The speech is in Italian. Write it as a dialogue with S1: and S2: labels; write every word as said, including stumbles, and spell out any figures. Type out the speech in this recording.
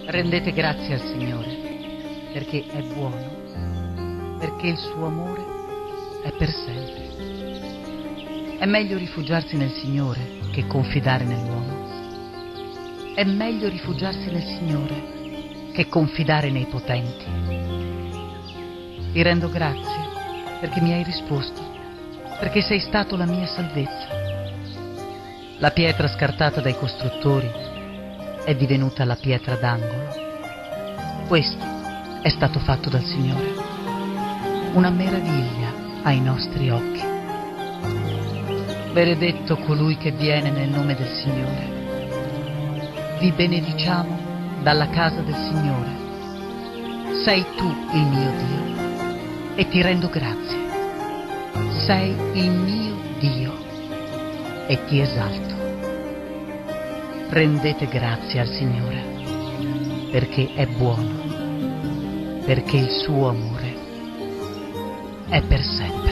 S1: Rendete grazie al Signore, perché è buono, perché il suo amore è per sempre. È meglio rifugiarsi nel Signore che confidare nell'uomo. È meglio rifugiarsi nel Signore che confidare nei potenti. Ti rendo grazie perché mi hai risposto, perché sei stato la mia salvezza. La pietra scartata dai costruttori è divenuta la pietra d'angolo. Questo è stato fatto dal Signore, una meraviglia ai nostri occhi. Benedetto colui che viene nel nome del Signore. Vi benediciamo dalla casa del Signore. Sei tu il mio Dio e ti rendo grazie. Sei il mio Dio e ti esalto. Rendete grazie al Signore, perché è buono, perché il suo amore è per sempre.